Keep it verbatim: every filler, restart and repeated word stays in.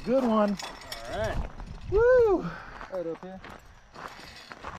good one. All right. Woo! Right up here.